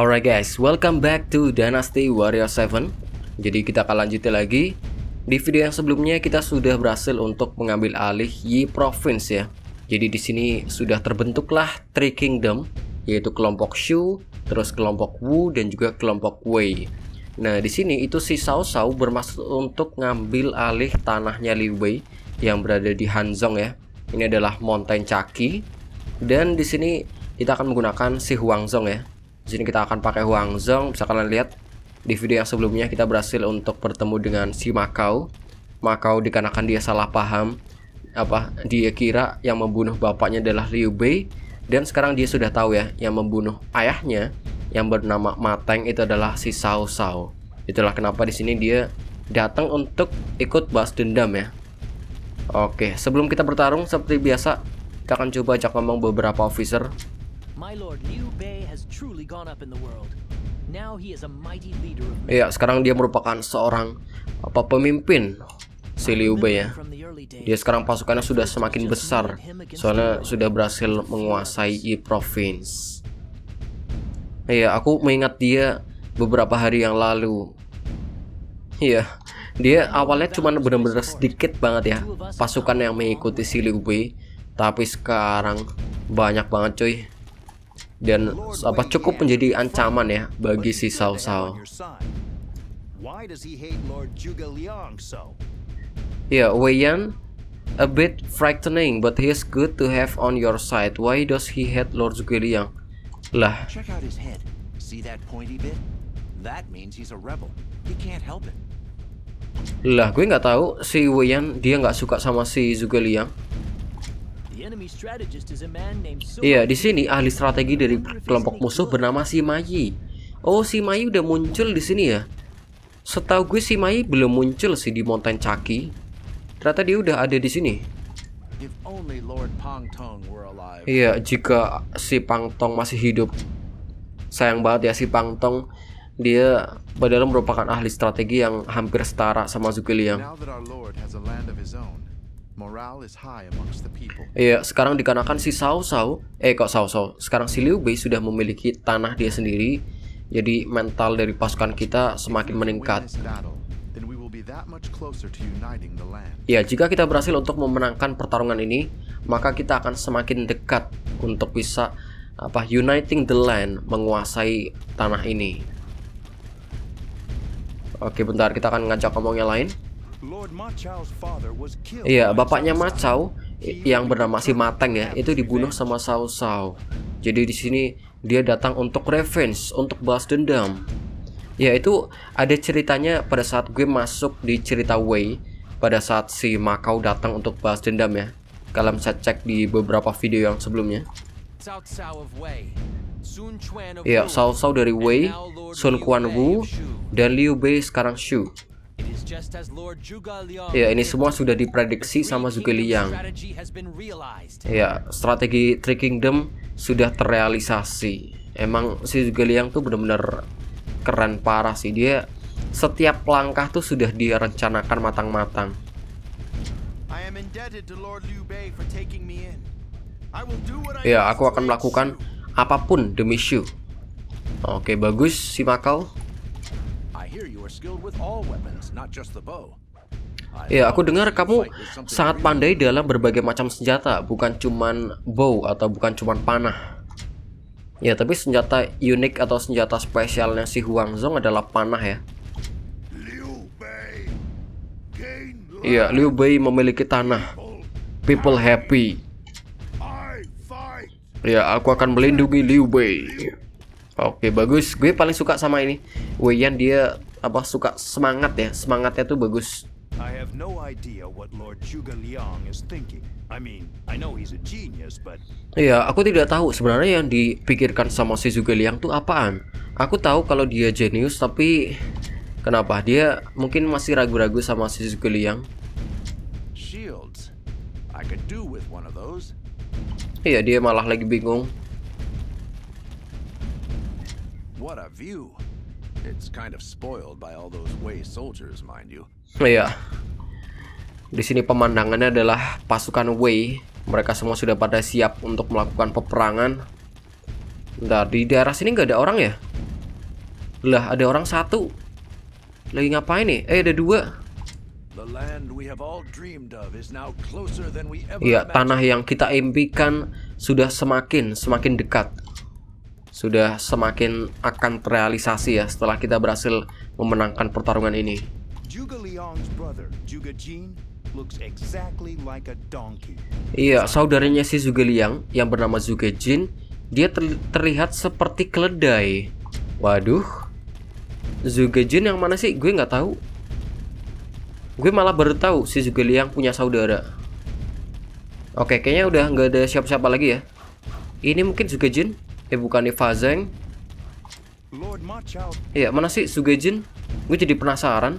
Alright guys, welcome back to Dynasty Warrior 7. Jadi kita akan lanjutin lagi. Di video yang sebelumnya kita sudah berhasil untuk mengambil alih Yi Province ya. Jadi di sini sudah terbentuklah Three Kingdom, yaitu kelompok Shu, terus kelompok Wu dan juga kelompok Wei. Nah di sini itu si Cao Cao bermaksud untuk ngambil alih tanahnya Liu Bei yang berada di Hanzhong ya. Ini adalah Mountain Caki. Dan di sini kita akan menggunakan si Huangzong ya. Di sini kita akan pakai Huangzong. Bisa kalian lihat di video yang sebelumnya kita berhasil untuk bertemu dengan si Makau. Makau dikarenakan dia salah paham, dia kira yang membunuh bapaknya adalah Liu Bei, dan sekarang dia sudah tahu ya yang membunuh ayahnya yang bernama Ma Teng itu adalah si Cao Cao. Itulah kenapa di sini dia datang untuk ikut balas dendam ya. Oke, sebelum kita bertarung seperti biasa kita akan coba ajak ngomong beberapa officer. My Lord Liu Bei has truly gone up in the world. Now he is a mighty leader of... Ya, sekarang dia merupakan seorang pemimpin si Liu Bei ya. Dia sekarang pasukannya sudah semakin besar soalnya sudah berhasil menguasai Yi Province. Iya, aku mengingat dia beberapa hari yang lalu. Iya, dia awalnya cuma benar-benar sedikit banget ya pasukan yang mengikuti si Liu Bei, tapi sekarang banyak banget cuy. Dan cukup menjadi ancaman ya bagi si Cao Cao. Ya, Wei Yan a bit frightening, but he is good to have on your side. Why does he hate Lord Zhuge Liang? Lah. Lah, gue nggak tahu si Wei Yan dia nggak suka sama si Zhuge Liang. Iya, di sini ahli strategi dari kelompok musuh bernama Sima Yi. Oh, Sima Yi udah muncul di sini ya. Setahu gue Sima Yi belum muncul sih di Mountain Caki. Ternyata dia udah ada di sini. Iya, jika si Pang Tong masih hidup. Sayang banget ya si Pang Tong. Dia padahal merupakan ahli strategi yang hampir setara sama Zhuge Liang. Iya, sekarang dikarenakan si Cao Cao, sekarang si Liu Bei sudah memiliki tanah dia sendiri, jadi mental dari pasukan kita semakin meningkat. Ya, jika kita berhasil untuk memenangkan pertarungan ini, maka kita akan semakin dekat untuk bisa uniting the land, menguasai tanah ini. Oke, bentar, kita akan ngajak ngomong yang lain. Iya, bapaknya Ma Chao yang bernama si Ma Teng ya, itu dibunuh sama Cao Cao. Jadi di sini dia datang untuk revenge, untuk balas dendam. Ya, itu ada ceritanya pada saat gue masuk di cerita Wei, pada saat si Makau datang untuk balas dendam ya. Kalian bisa cek di beberapa video yang sebelumnya. Ya, Cao Cao dari Wei, Sun Quan Wu, dan Liu Bei sekarang Shu. Ya, ini semua sudah diprediksi sama Zhuge Liang. Ya, strategi Three Kingdom sudah terrealisasi. Emang si Zhuge Liang tuh benar-benar keren parah sih. Dia setiap langkah tuh sudah dia rencanakan matang-matang. Ya, aku akan melakukan apapun demi Shu. Oke, bagus si Makau. Ya, aku dengar kamu sangat pandai dalam berbagai macam senjata, bukan cuman bow atau bukan cuman panah. Ya, tapi senjata unik atau senjata spesialnya si Huangzong adalah panah ya. Iya, Liu Bei memiliki tanah. People happy. Ya, aku akan melindungi Liu Bei. Oke, bagus. Gue paling suka sama ini. Wei Yan dia suka semangat ya. Semangatnya tuh bagus. Iya, aku tidak tahu sebenarnya yang dipikirkan sama si Zhuge Liang tuh apaan. Aku tahu kalau dia jenius, tapi kenapa dia mungkin masih ragu-ragu sama si Zhuge Liang. Iya, dia malah lagi bingung. Iya. Di sini pemandangannya adalah pasukan Wei. Mereka semua sudah pada siap untuk melakukan peperangan. Bentar, di daerah sini nggak ada orang ya? Lah, ada orang satu. Lagi ngapain nih? Ada dua. Iya, tanah yang kita impikan sudah semakin dekat. Sudah semakin akan terrealisasi ya setelah kita berhasil memenangkan pertarungan ini. Iya, saudaranya si Zhuge Liang yang bernama Zhuge Jin, dia terlihat seperti keledai. Waduh, Zhuge Jin yang mana sih? Gue nggak tahu. Gue malah baru tahu si Zhuge Liang punya saudara. Oke, kayaknya udah nggak ada siapa-siapa lagi ya. Ini mungkin Zhuge Jin. Bukan nih Fa Zeng. Iya, mana sih Zhuge Jin? Gue jadi penasaran.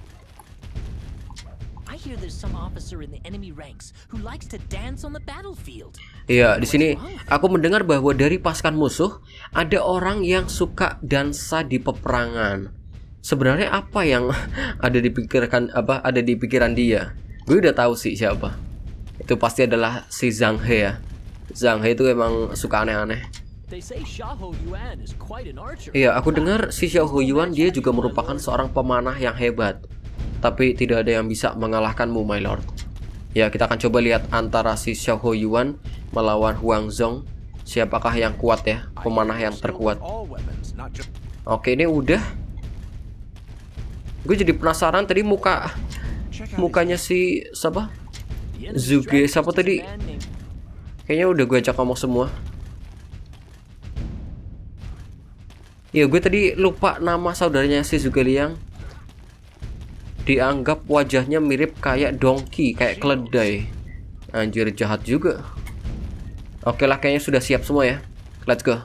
Iya, di sini aku mendengar bahwa dari pasukan musuh ada orang yang suka dansa di peperangan. Sebenarnya apa yang ada di pikiran dia? Gue udah tahu sih siapa. Itu pasti adalah si Zhang He ya. Zhang He itu emang suka aneh-aneh. Iya, aku dengar si Xiao Huiyuan dia juga merupakan seorang pemanah yang hebat. Tapi tidak ada yang bisa mengalahkanmu, my lord. Ya, kita akan coba lihat antara si Xiao Huiyuan melawan Huang Zhong. Siapakah yang kuat ya, pemanah yang terkuat. Oke, ini udah. Gue jadi penasaran tadi mukanya si siapa? Zhuge siapa tadi? Kayaknya udah gue ajak ngomong semua. Ya, gue tadi lupa nama saudaranya si Zhuge Liang. Dianggap wajahnya mirip kayak donkey, kayak keledai. Anjir, jahat juga. Oke lah, kayaknya sudah siap semua ya. Let's go.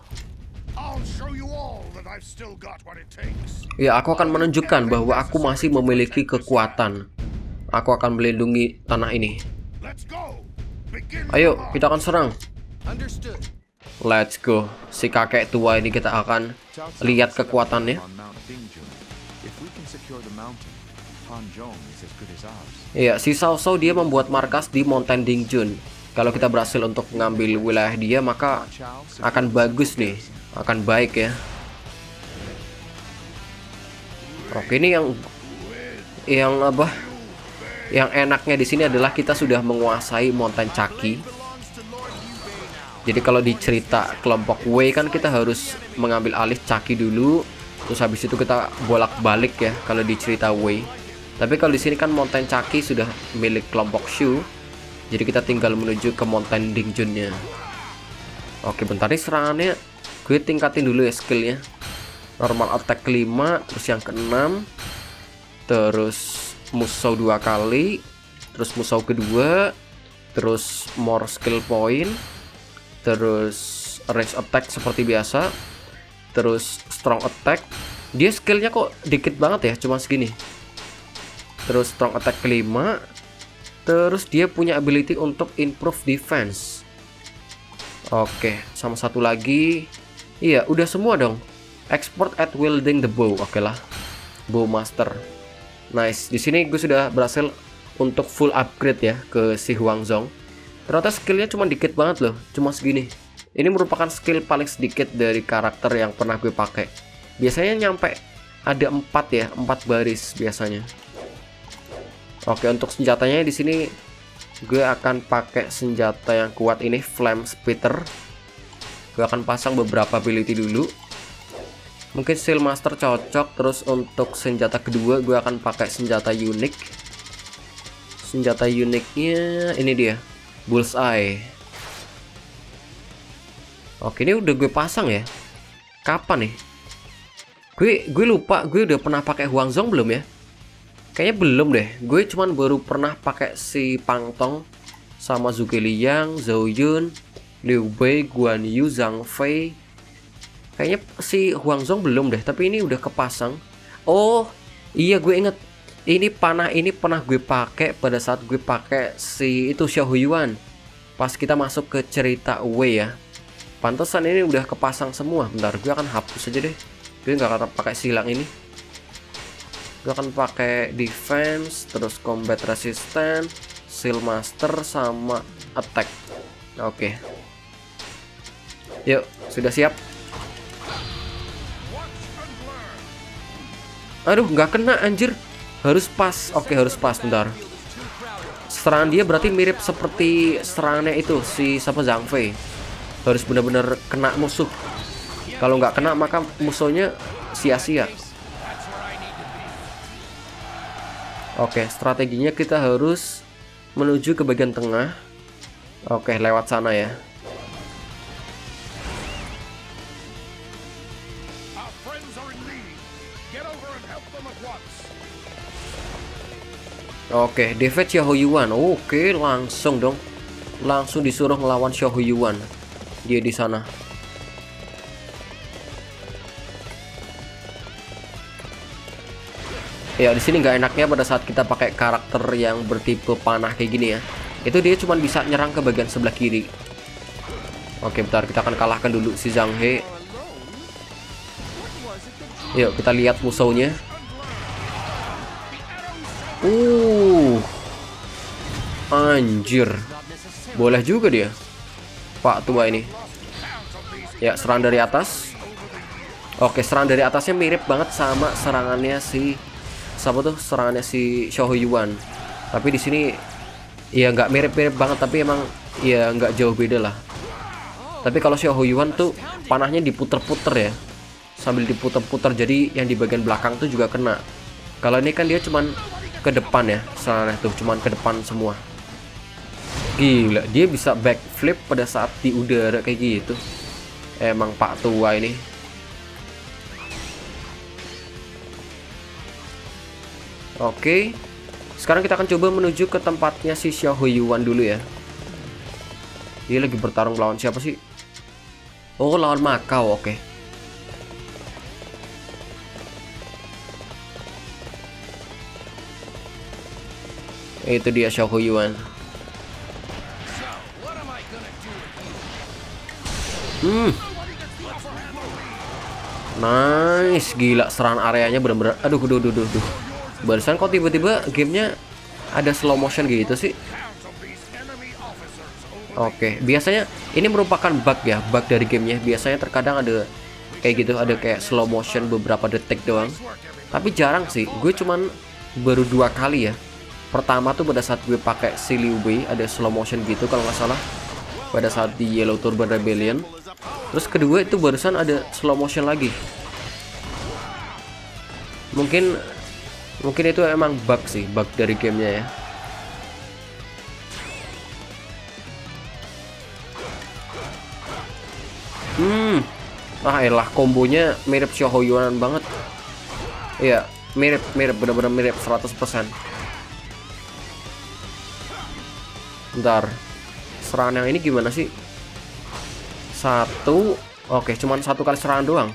Ya, aku akan menunjukkan bahwa aku masih memiliki kekuatan. Aku akan melindungi tanah ini. Ayo, kita akan serang. Let's go. Si kakek tua ini kita akan lihat kekuatannya. Iya, si Cao Cao dia membuat markas di Mountain Dingjun. Kalau kita berhasil untuk mengambil wilayah dia, maka akan bagus nih, akan baik ya. Oke, ini yang apa? Yang enaknya di sini adalah kita sudah menguasai Mountain Caki. Jadi kalau di cerita kelompok Wei kan kita harus mengambil alih Caki dulu, terus habis itu kita bolak-balik ya kalau di cerita Wei. Tapi kalau di sini kan Mountain Caki sudah milik kelompok Shu, jadi kita tinggal menuju ke Mountain Dingjunnya. Oke, bentar nih serangannya gue tingkatin dulu ya skillnya. Normal attack 5, terus yang ke-6, terus musau 2 kali, terus musau kedua, terus more skill point, terus range attack seperti biasa, terus strong attack. Dia skillnya kok dikit banget ya, cuma segini. Terus strong attack ke-5, terus dia punya ability untuk improve defense. Oke, sama satu lagi. Iya, udah semua dong. Expert at wielding the bow. Oke lah, bow master. Nice. Di sini gue sudah berhasil untuk full upgrade ya ke si Huang Zhong. Ternyata skillnya cuma dikit banget loh, cuma segini. Ini merupakan skill paling sedikit dari karakter yang pernah gue pakai. Biasanya nyampe ada 4 ya, 4 baris biasanya. Oke, untuk senjatanya di sini gue akan pakai senjata yang kuat ini, Flame Spitter. Gue akan pasang beberapa ability dulu. Mungkin Seal Master cocok. Terus untuk senjata kedua gue akan pakai senjata unik. Senjata uniknya ini dia, Bullseye. Oke, ini udah gue pasang ya. Kapan nih? Gue lupa, gue udah pernah pakai Huang Zhong belum ya? Kayaknya belum deh. Gue cuman baru pernah pakai si Pang Tong sama Zhuge Liang, Zhou Yun, Liu Bei, Guan Yu, Zhang Fei. Kayaknya si Huang Zhong belum deh, tapi ini udah kepasang. Oh, iya gue inget. Ini panah ini pernah gue pakai pada saat gue pakai si itu Xiao Huiyuan. Pas kita masuk ke cerita Wei ya. Pantesan ini udah kepasang semua. Bentar, gue akan hapus aja deh. Gue nggak akan pakai silang ini. Gue akan pakai defense, terus combat resistant, seal master sama attack. Oke. Yuk, sudah siap. Aduh, nggak kena anjir. Harus pas. Oke, harus pas. Bentar. Serangan dia berarti mirip seperti serangannya itu si siapa, Zhang Fei. Harus benar-benar kena musuh. Kalau nggak kena maka musuhnya sia-sia. Oke, strateginya kita harus menuju ke bagian tengah. Oke, lewat sana ya. Oke, defeat Xiao Yuan. Oke, langsung dong. Langsung disuruh ngelawan Xiao Yuan. Dia di sana. Ya, di sini nggak enaknya pada saat kita pakai karakter yang bertipe panah kayak gini ya. Itu dia cuma bisa nyerang ke bagian sebelah kiri. Oke, bentar, kita akan kalahkan dulu si Zhang He. Yuk, kita lihat musuhnya. Anjir. Boleh juga dia, Pak tua ini. Ya, serang dari atas. Oke, serang dari atasnya mirip banget sama serangannya si siapa tuh? Serangannya si Xiao Yuan. Tapi di sini ya nggak mirip-mirip banget, tapi emang ya nggak jauh beda lah. Tapi kalau Xiao Yuan tuh panahnya diputer-puter ya, sambil diputer-puter, jadi yang di bagian belakang tuh juga kena. Kalau ini kan dia cuman ke depan ya, serangannya tuh cuman ke depan semua. Gila, dia bisa backflip pada saat di udara kayak gitu. Emang Pak tua ini. Oke, sekarang kita akan coba menuju ke tempatnya si Xiao Yuan dulu ya. Dia lagi bertarung lawan siapa sih? Oh, lawan Makau. Oke. Itu dia Xiao Yuan. Nice, gila, serangan areanya bener-bener. Aduh. Barusan kok tiba-tiba gamenya ada slow motion gitu sih. Oke, biasanya ini merupakan bug ya, bug dari gamenya. Biasanya terkadang ada kayak gitu, ada kayak slow motion beberapa detik doang. Tapi jarang sih, gue cuman baru 2 kali ya. Pertama tuh pada saat gue pakai si Liu Bei, ada slow motion gitu kalau nggak salah, pada saat di Yellow Turban Rebellion. Terus kedua itu barusan ada slow motion lagi. Mungkin itu emang bug sih, bug dari gamenya ya. Elah, kombonya mirip Xiao Yuan banget. Iya, mirip, bener-bener mirip 100%. Bentar, serangan yang ini gimana sih? Oke, cuman 1 kali serangan doang.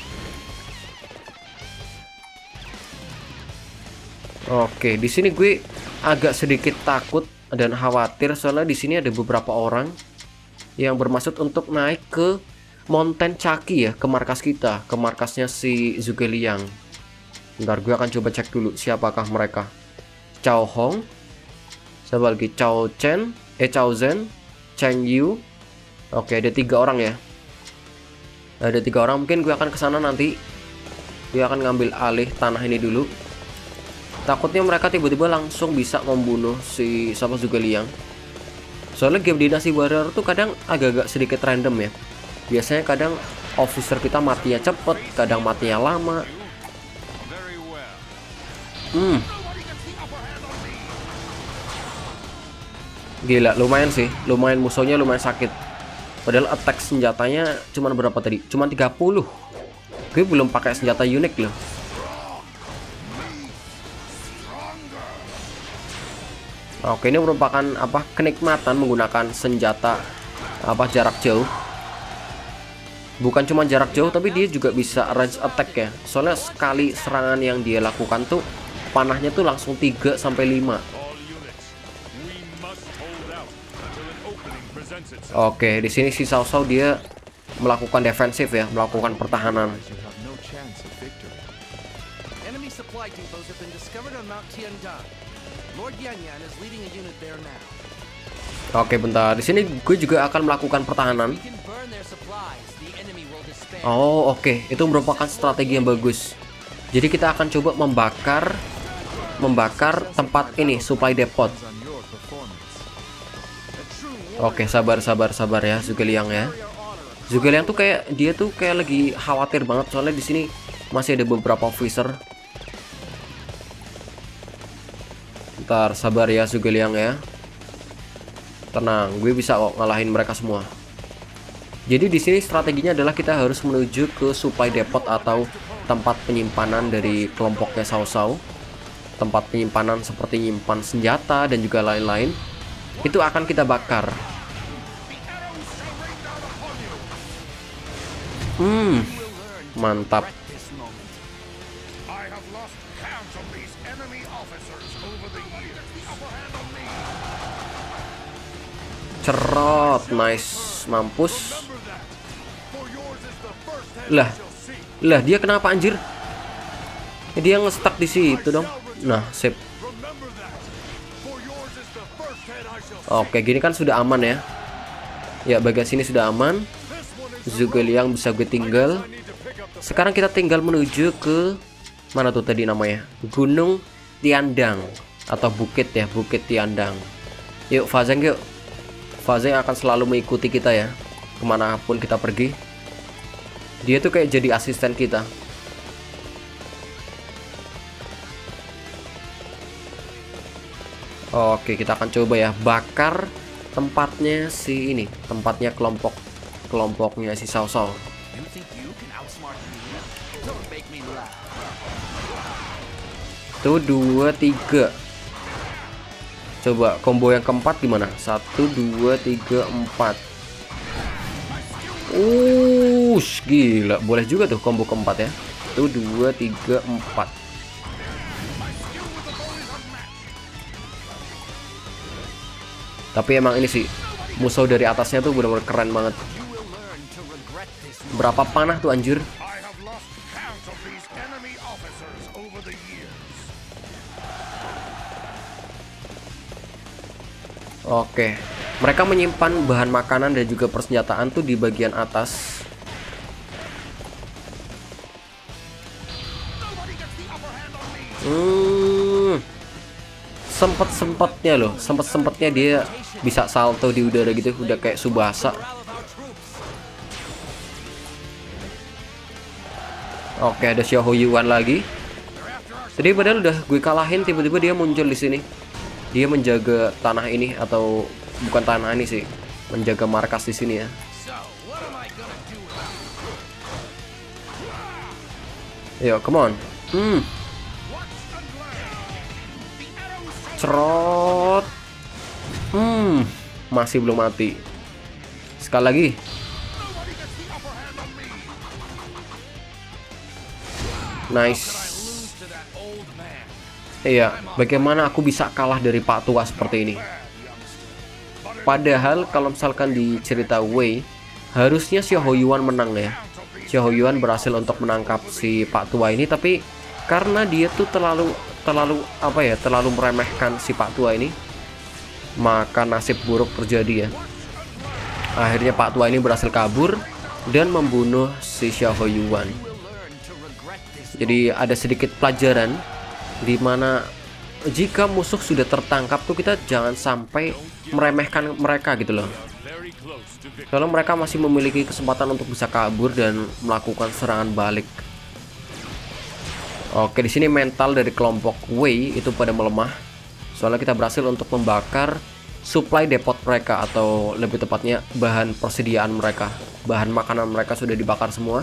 Oke, di sini gue agak sedikit takut dan khawatir soalnya di sini ada beberapa orang yang bermaksud untuk naik ke Mountain Caki ya, ke markas kita, ke markasnya si Zhuge Liang. Bentar, gue akan coba cek dulu siapakah mereka. Cao Hong, siapa lagi? Cao Zhen, Cheng Yu. Oke, ada 3 orang ya. Ada 3 orang, mungkin gue akan kesana nanti. Gue akan ngambil alih tanah ini dulu. Takutnya mereka tiba-tiba langsung bisa membunuh si siapa Zhuge Liang. Soalnya game Dynasty Warrior tuh kadang agak-agak sedikit random ya. Biasanya kadang officer kita matinya cepet, kadang matinya lama. Gila, lumayan sih. Lumayan, musuhnya lumayan sakit. Padahal attack senjatanya cuman berapa tadi? Cuman 30. Gue belum pakai senjata unik loh. Oke, ini merupakan apa? Kenikmatan menggunakan senjata apa jarak jauh. Bukan cuma jarak jauh, tapi dia juga bisa range attack ya. Soalnya sekali serangan yang dia lakukan tuh panahnya tuh langsung 3 sampai 5. Oke, di sini si Cao Cao dia melakukan defensif ya, melakukan pertahanan. Oke, bentar. Di sini gue juga akan melakukan pertahanan. Oh, oke. Itu merupakan strategi yang bagus. Jadi kita akan coba membakar tempat ini, supply depot. Oke, sabar ya Zhuge Liang ya. Zhuge Liang tuh kayak dia tuh kayak lagi khawatir banget soalnya di sini masih ada beberapa officer. Ntar sabar ya Zhuge Liang ya. Tenang, gue bisa kok ngalahin mereka semua. Jadi di sini strateginya adalah kita harus menuju ke supply depot atau tempat penyimpanan dari kelompoknya Cao Cao. Tempat penyimpanan seperti nyimpan senjata dan juga lain-lain. Itu akan kita bakar. Mantap. Cerot, nice, mampus. Lah dia kenapa anjir? Dia nge-stuck di situ dong. Nah, sip. Oke, gini kan sudah aman ya. Ya, bagian sini sudah aman. Zhuge Liang bisa gue tinggal. Sekarang kita tinggal menuju ke mana tuh tadi namanya? Gunung Tiandang atau bukit ya, Bukit Tiandang. Yuk, Fa Zeng yuk. Fa Zeng akan selalu mengikuti kita ya, kemanapun kita pergi. Dia tuh kayak jadi asisten kita. Oke, kita akan coba ya bakar tempatnya si ini, tempatnya kelompoknya si Cao Cao. Tuh 2, 3. Coba combo yang keempat gimana? 1, 2, 3, 4. Gila, boleh juga tuh combo keempat ya. 1, 2, 3, 4. Tapi emang ini sih musuh dari atasnya tuh benar-benar keren banget. Berapa panah tuh anjir? Oke, mereka menyimpan bahan makanan dan juga persenjataan tuh di bagian atas. Sempet-sempetnya dia bisa salto di udara gitu, udah kayak Tsubasa. Oke, ada Xiao Yuan lagi. Tadi padahal udah gue kalahin, tiba-tiba dia muncul di sini. Dia menjaga tanah ini, atau bukan tanah ini sih, menjaga markas di sini ya. Yo, come on. Cerot. Masih belum mati. Sekali lagi. Nice. Iya, bagaimana aku bisa kalah dari Pak Tua seperti ini? Padahal kalau misalkan di cerita Wei, harusnya Xiao Yuan menang ya. Xiao Yuan berhasil untuk menangkap si Pak Tua ini, tapi karena dia tuh terlalu meremehkan si Pak Tua ini, maka nasib buruk terjadi ya. Akhirnya Pak Tua ini berhasil kabur dan membunuh si Xiao Yuan. Jadi ada sedikit pelajaran di mana jika musuh sudah tertangkap tuh kita jangan sampai meremehkan mereka gitu loh. Kalau mereka masih memiliki kesempatan untuk bisa kabur dan melakukan serangan balik. Oke, di sini mental dari kelompok Wei itu pada melemah. Soalnya kita berhasil untuk membakar supply depot mereka, atau lebih tepatnya bahan persediaan mereka. Bahan makanan mereka sudah dibakar semua.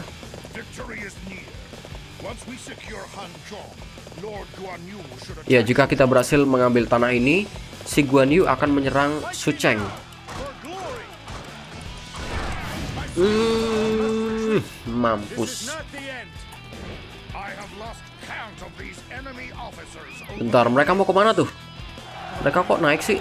Ya, jika kita berhasil mengambil tanah ini, si Guan Yu akan menyerang Su Cheng. Mampus. Bentar, mereka mau kemana tuh? Mereka kok naik sih?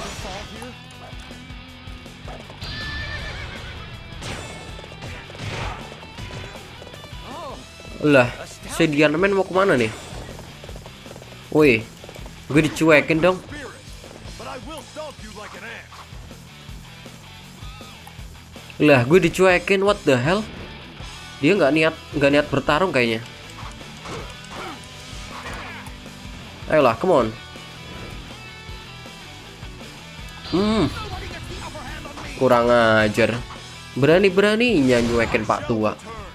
Lah, si Dianmen mau kemana nih? Woi, gue dicuekin dong. Lah, gue dicuekin, what the hell? Dia nggak niat bertarung kayaknya. Ayolah, come on. Kurang ajar. Berani-beraninya nyuekin Pak Tua.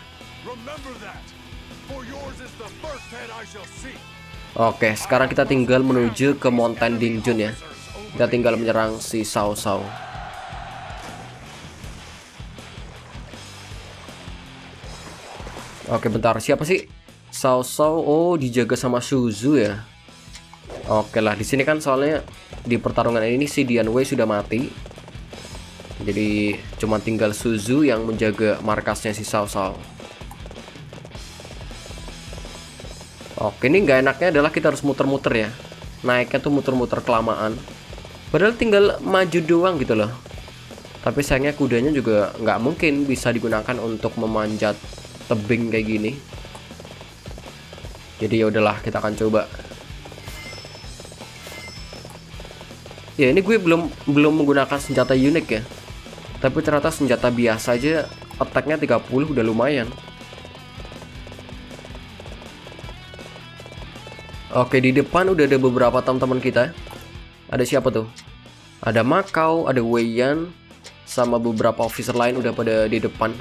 Oke, sekarang kita tinggal menuju ke Mountain Dingjun ya. Kita tinggal menyerang si Cao Cao. Oke, bentar. Siapa sih? Cao Cao. Oh, dijaga sama Suzu ya. Oke lah, di sini kan soalnya di pertarungan ini si Dian Wei sudah mati. Jadi cuma tinggal Suzu yang menjaga markasnya si Cao Cao. Oke, ini nggak enaknya adalah kita harus muter-muter ya. Naiknya tuh muter-muter kelamaan. Padahal tinggal maju doang gitu loh. Tapi sayangnya kudanya juga nggak mungkin bisa digunakan untuk memanjat tebing kayak gini. Jadi ya udahlah, kita akan coba. Ya ini gue belum menggunakan senjata unik ya. Tapi ternyata senjata biasa aja attack-nya 30 udah lumayan. Oke, di depan udah ada beberapa teman-teman kita. Ada siapa tuh? Ada Macau, ada Wei Yan, sama beberapa officer lain udah pada di depan.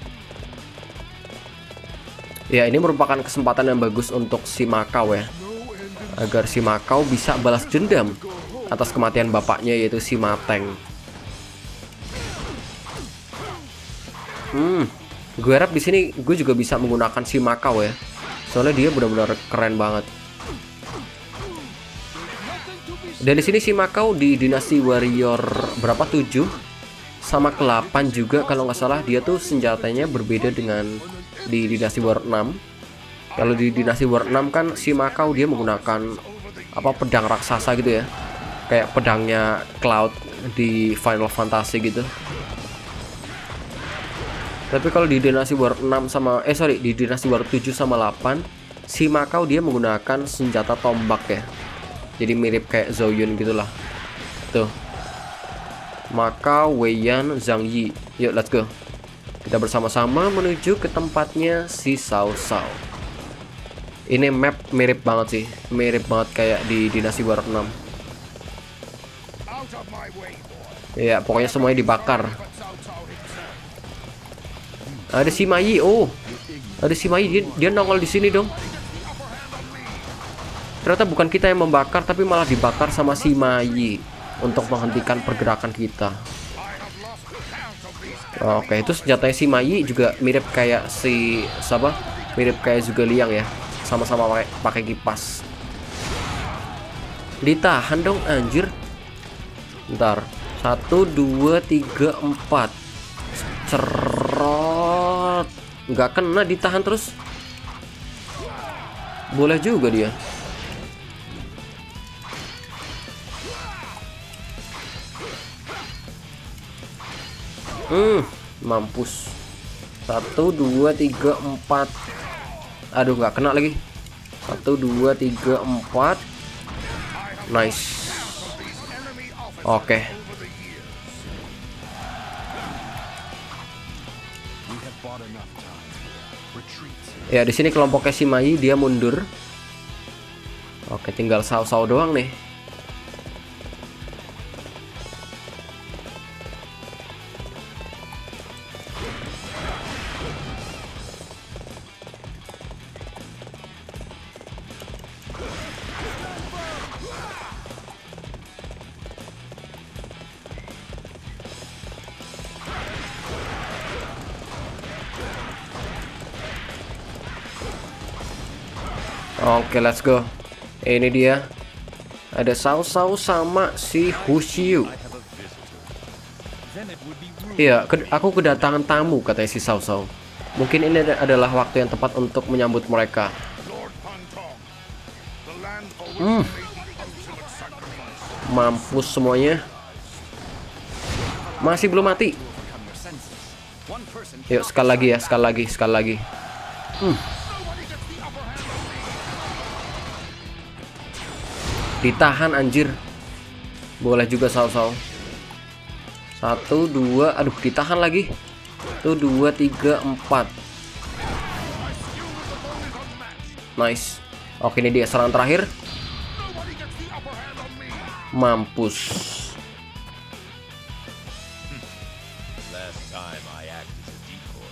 Ya, ini merupakan kesempatan yang bagus untuk si Macau ya. Agar si Macau bisa balas dendam atas kematian bapaknya, yaitu si Mateng. Gue harap di sini gue juga bisa menggunakan si Macau ya. Soalnya dia benar-benar keren banget. Dan di sini si Macau di Dinasti Warrior berapa 7 sama ke-8 juga kalau nggak salah, dia tuh senjatanya berbeda dengan di Dinasti Warrior 6. Kalau di Dinasti Warrior 6 kan si Macau dia menggunakan apa, pedang raksasa gitu ya. Kayak pedangnya Cloud di Final Fantasy gitu. Tapi kalau di Dinasti Warrior 6 sama di Dinasti Warrior 7 sama 8, si Macau dia menggunakan senjata tombak ya. Jadi mirip kayak Zhou Yun gitulah. Tuh. Macau, Wei Yan, Zhang Yi. Yuk, let's go. Kita bersama-sama menuju ke tempatnya si Cao Cao. Ini map mirip banget sih. Mirip banget kayak di Dinasti Warrior 6. Ya, pokoknya semuanya dibakar. Ada si Mai. Oh. Ada si Mai, dia nongol di sini dong. Ternyata bukan kita yang membakar, tapi malah dibakar sama si Mai untuk menghentikan pergerakan kita. Oke, itu senjatanya si Mai juga mirip kayak si siapa? Mirip kayak Zhuge Liang ya. Sama-sama pakai kipas. Ditahan dong anjir. Bentar. 1 2 3 4. Cerot. Nggak kena, ditahan terus. Boleh juga dia. Mampus. 1 2 3 4. Aduh, nggak kena lagi. 1 2 3 4. Nice. Oke. Ya, di sini kelompoknya si Mai dia mundur. Oke, tinggal Cao Cao doang nih. Oke, let's go. Ini dia. Ada Cao Cao sama si Hu Xiu. Iya, aku kedatangan tamu, katanya si Cao Cao. Mungkin ini adalah waktu yang tepat untuk menyambut mereka. Mampus semuanya. Masih belum mati. Yuk, sekali lagi ya, sekali lagi. Ditahan anjir. Boleh juga Cao Cao. 1 2, aduh ditahan lagi. 1 2 3 4. Nice. Oke, ini dia serangan terakhir. Mampus. Last time I acted as a decoy.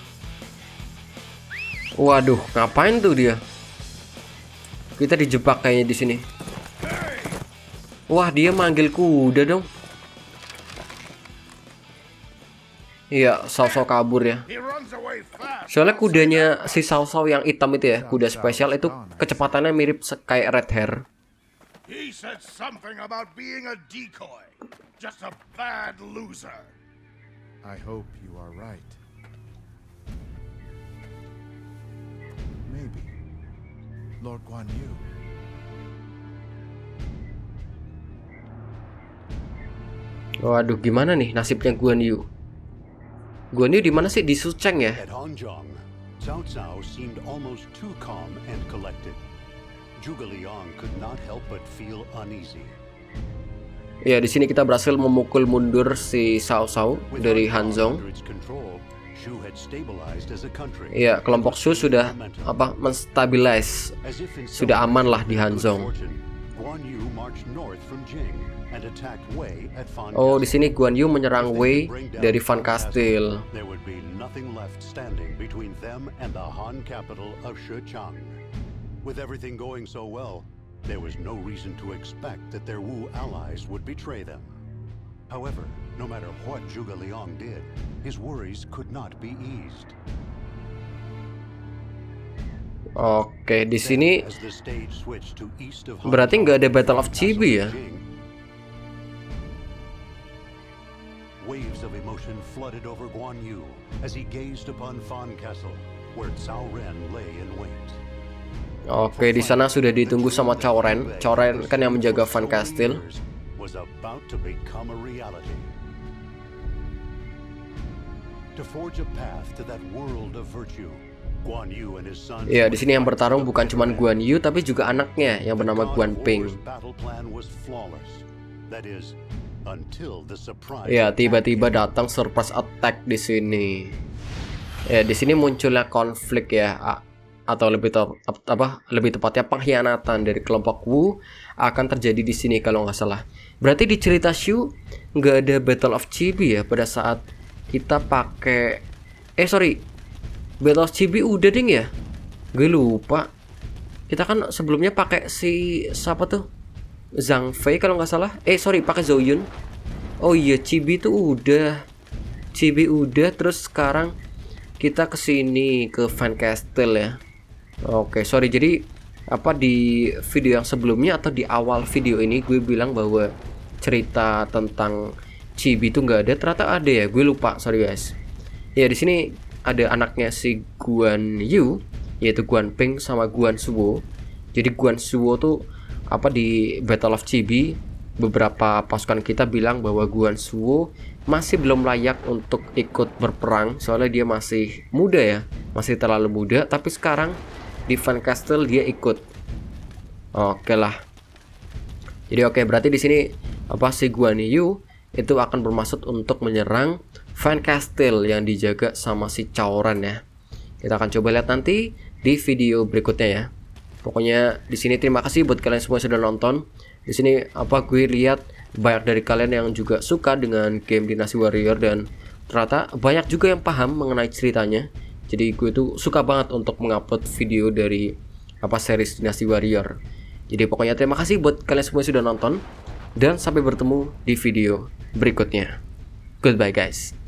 Waduh, ngapain tuh dia? Kita dijebak kayaknya di sini. Wah, dia manggil kuda dong. Iya, Cao Cao kabur ya. Soalnya kudanya si Cao Cao yang hitam itu ya, kuda spesial itu kecepatannya mirip kayak Red Hair. He said something about being a decoy. Just a bad loser. I hope you are right. Maybe. Lord Guan Yu. Waduh, gimana nih nasibnya Guan Yu? Guan Yu di mana sih? Di Sucheng ya? At Hanzhong, Cao Cao seemed almost too calm and collected. Zhuge Liang could not help but feel uneasy. Ya, di sini kita berhasil memukul mundur si Cao Cao With dari Hanzhong Hanzhong. under its control, Shu had stabilized as a country. Ya, kelompok Shu sudah menstabilize. As if in Sudah aman lah di celebration Hanzhong. of good fortune, Guan Yu marched north from Jing and attacked Wei at Fan Oh, di Castle. sini Guan Yu menyerang If they Wei could bring down dari Fan Fan Castle. there would be nothing left standing between them and the Han capital of Shichang. With everything going so well, there was no reason to expect that their Wu allies would betray them. However, no matter what Zhuge Liang did, his worries could not be eased. Oke, di sini As the stage switched to east of berarti Hanzhong, nggak ada Battle of Castle Chibi ya? Jing, waves of emotion flooded over Guan Yu as he gazed upon Fan Castle, where Cao Ren lay in wait. Oke, di sana sudah ditunggu sama Cao Ren. Cao Ren kan yang menjaga Fan Castle. Was about to become a reality. To forge a path to that world of virtue, Guan Yu and his sons. Ya, di sini yang bertarung bukan cuma Guan Yu tapi juga anaknya yang bernama Guan Ping. Battle plan was flawless. That is, until the surprise. Ya, tiba-tiba datang surprise attack di sini. Ya, di sini munculnya konflik ya, atau lebih tepatnya pengkhianatan dari kelompok Wu akan terjadi di sini kalau nggak salah. Berarti di cerita Shu nggak ada Battle of Chibi ya pada saat kita pakai Battle of Chibi udah ding ya? Gue lupa. Kita kan sebelumnya pakai si siapa tuh? Zhang Fei kalau nggak salah. Pakai Zhou Yun. Oh iya, Chibi tuh udah. Chibi udah, terus sekarang kita kesini ke Fan Castle ya. Oke, jadi di video yang sebelumnya atau di awal video ini gue bilang bahwa cerita tentang Chibi itu nggak ada, ternyata ada ya. Gue lupa, sorry guys. Ya, di sini ada anaknya si Guan Yu, yaitu Guan Ping sama Guan Suo. Jadi Guan Suo tuh di Battle of Chibi, beberapa pasukan kita bilang bahwa Guan Suo masih belum layak untuk ikut berperang soalnya dia masih muda ya, masih terlalu muda. Tapi sekarang di Fan Castle dia ikut. Oke lah. Jadi berarti di sini si Guan Yu itu akan bermaksud untuk menyerang Fan Castle yang dijaga sama si Cao Ren ya. Kita akan coba lihat nanti di video berikutnya ya. Pokoknya di sini terima kasih buat kalian semua yang sudah nonton. Di sini gue lihat banyak dari kalian yang juga suka dengan game Dynasty Warrior dan ternyata banyak juga yang paham mengenai ceritanya. Jadi gue tuh suka banget untuk mengupload video dari series Dynasty Warrior. Jadi pokoknya terima kasih buat kalian semua yang sudah nonton dan sampai bertemu di video berikutnya. Goodbye guys.